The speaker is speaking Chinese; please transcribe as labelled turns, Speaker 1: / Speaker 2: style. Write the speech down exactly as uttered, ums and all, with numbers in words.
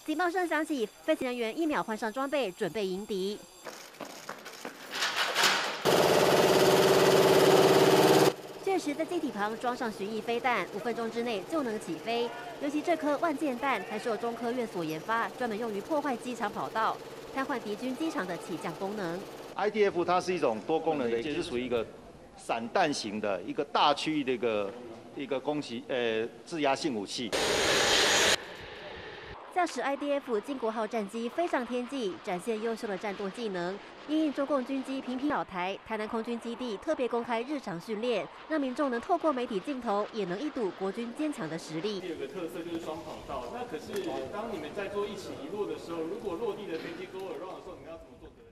Speaker 1: 警报声响起，飞行人员一秒换上装备，准备迎敌。 确实，在机体旁装上巡弋飞弹，五分钟之内就能起飞。尤其这颗万箭弹还受中科院所研发，专门用于破坏机场跑道，瘫痪敌军机场的起降功能。
Speaker 2: I D F 它是一种多功能的，也是属于一个散弹型的一个大区域的一个一个攻击呃制压性武器。
Speaker 1: 驾驶 I D F 金国号战机飞上天际，展现优秀的战斗技能。因应中共军机频频扰台，台南空军基地特别公开日常训练，让民众能透过媒体镜头，也能一睹国军坚强的实力。
Speaker 3: 有个特色就是双跑道，那可是当你们在做一起一落的时候，如果落地的飞机 go around 的时候，你们要怎么做？